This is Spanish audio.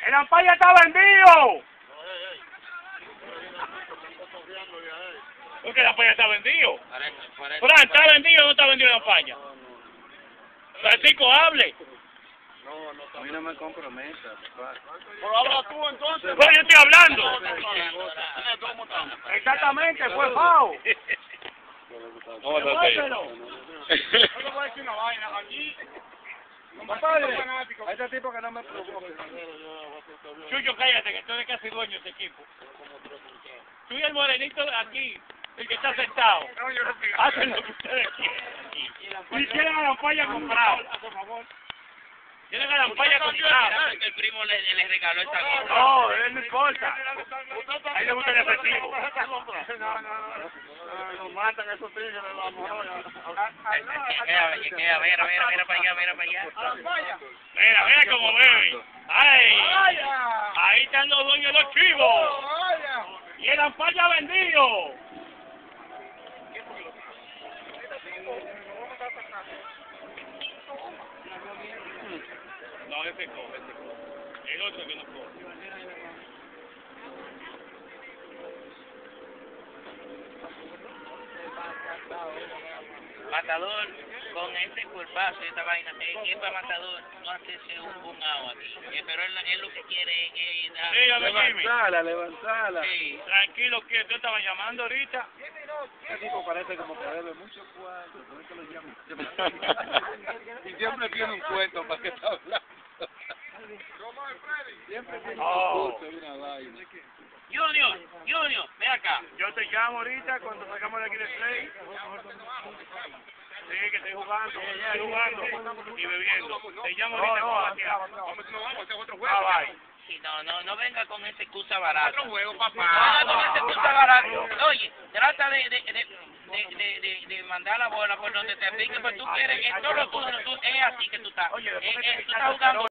¡El ampalla está vendido! ¿Por qué el ampalla está vendido? Fran, ¿está vendido o no está vendido el ampalla? Francisco, hable. A mí no me comprometa, papá. Pero habla tú entonces. Pues yo estoy hablando. Exactamente, fue FAO. Devuélvelo. No le voy a decir una vaina aquí. A este tipo que no me provoque. Chucho, cállate, que tú eres casi dueño de este equipo. Tú y el morenito aquí, el que está sentado, hacen lo que ustedes quieren. Y quieren a la ampalla comprado. Por favor. Tienen a la ampalla comprado. El primo le regaló esta cosa. No, él no importa. A él le gusta el efectivo. Nos matan esos tigres, vamos a Mira para allá. Mira cómo beben. ¡Ay! Ahí están los dueños de los chivos. Y el ampalla vendido. No, ese coge. El otro que no coge. Matador, con este cuerpazo y esta vaina, es para Matador no hacerse un agua aquí. Pero él lo que quiere es dar... Dígame, Jimmy. Levantala. Sí. Tranquilo, que tú estabas llamando ahorita. Este tipo parece como que debe mucho cuarto, por eso lo llamo. Y siempre tiene un cuento para que está hablando. Siempre tiene un curso y una vaina. Junior, ven acá. Yo te llamo ahorita cuando salgamos de aquí de play. Sí, que estoy jugando y bebiendo. Te llamo ahorita cuando bye. Sí, no venga con esa excusa barata. Otro juego, papá. No venga con esa excusa barata. Oye, trata de mandar la bola por donde te pique, pues tú quieres, es así que tú estás. Oye, Tú estás jugando